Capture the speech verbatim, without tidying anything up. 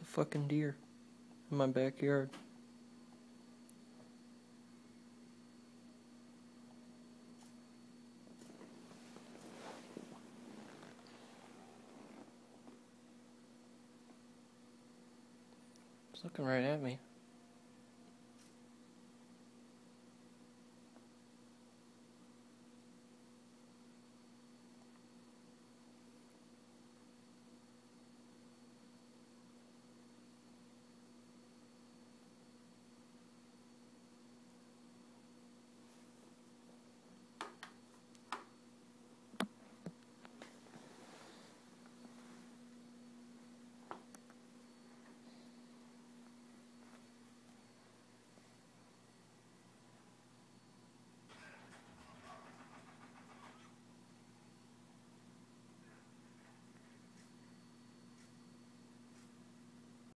It's a fucking deer in my backyard. It's looking right at me.